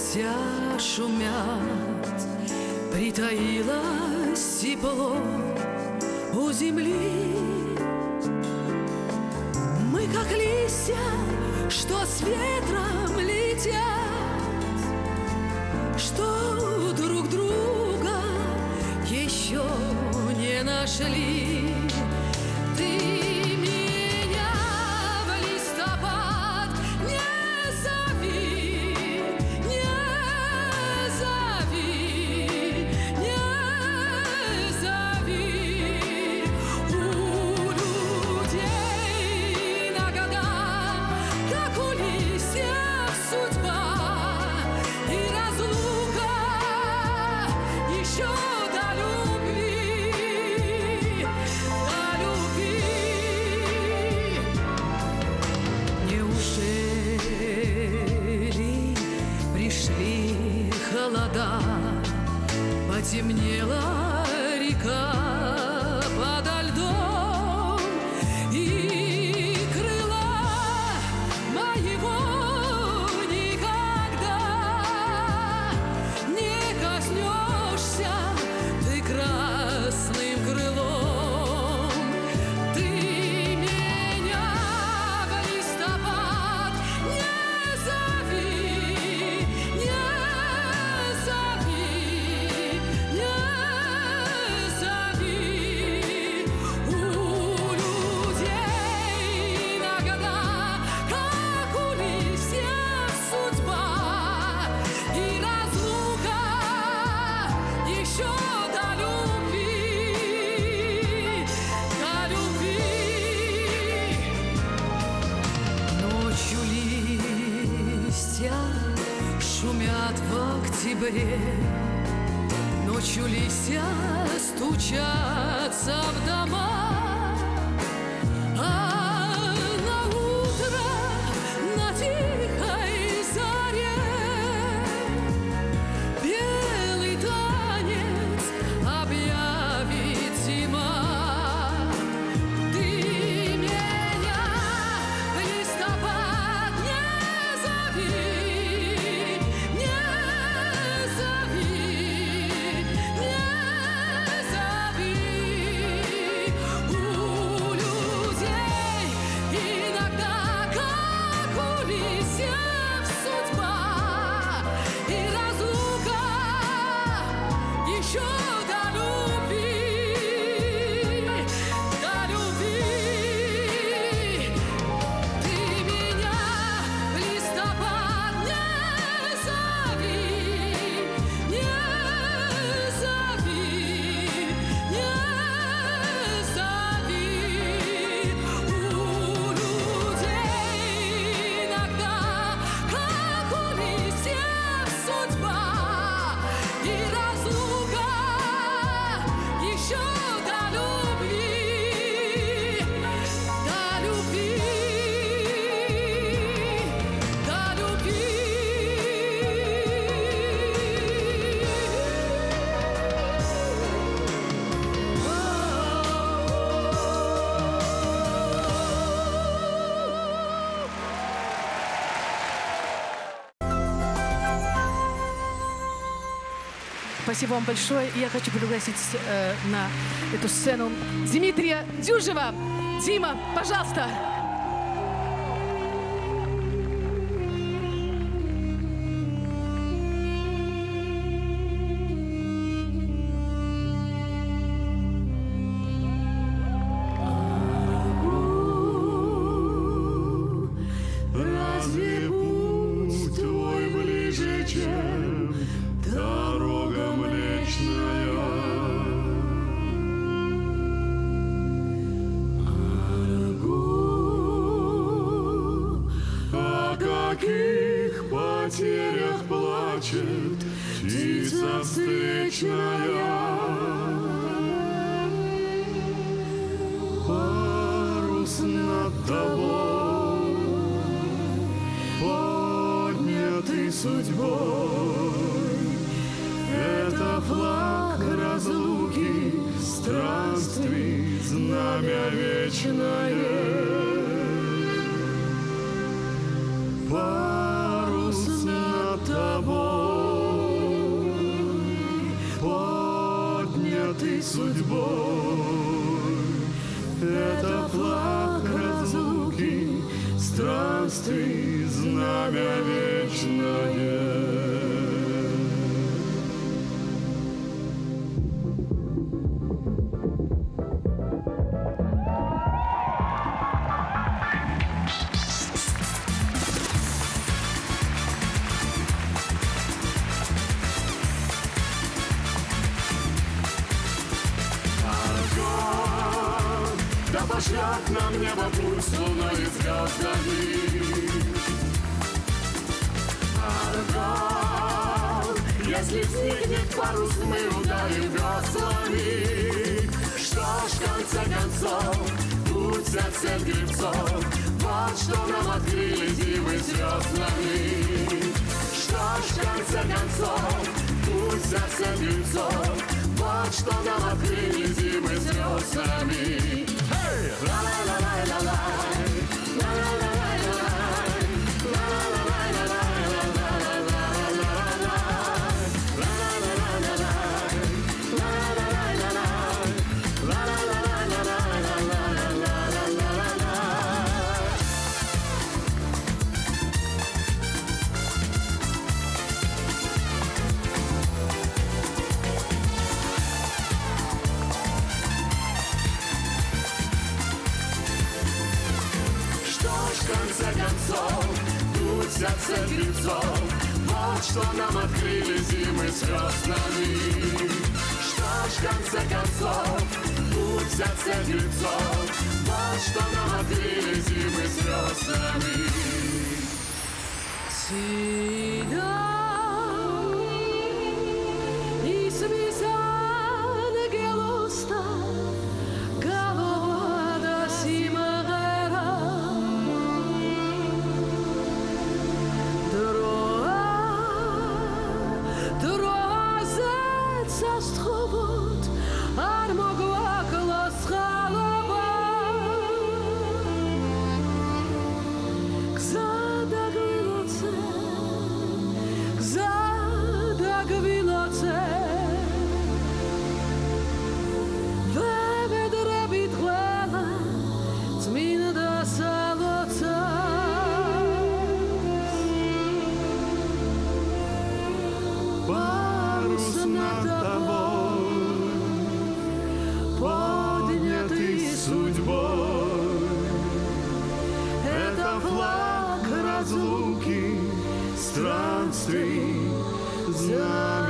листья шумят, притаилось тепло у земли. Мы как листья, что с ветром летят, что друг друга еще не нашли. Потемнела река подо льдом, и крыла моего никогда не коснешься ты красным крылом. Ты меня в листопад не зови, не зови. Шумят в октябре, ночью листья стучатся в дома, а на утро на тихой заре белый танец объявит зима. Спасибо вам большое. И я хочу пригласить на эту сцену Дмитрия Дюжева. Дима, пожалуйста. Разве путь твой ближе, чем дорога Млечная? О каких потерях плачет птица встречная? Парус над тобой поднятый судьбой, это флаг разлуки, странствий, знамя вечное. Парус над тобой поднятой судьбой. Это флаг разлуки, странствий, знамя вечное. Да пошлет нам небо путь с луной и звездами. Аргон, если встигнет парус, мы ударим веслами. Что ж, в конце концов, путь от всех гребцов, вот что нам открыли зимы звездами. Что ж, в конце концов, путь от всех гребцов, вот что нам открыли зимы звездами. В конце концов, путь от всех гребцов, вот что нам открыли зимы звездами. Что ж, в конце концов, путь от всех гребцов, вот что нам открыли зимы звездами. Всегда и смесан гелоста, голова симагера. Парус над тобой, поднятый судьбой. Это флаг разлуки, странствий, знамя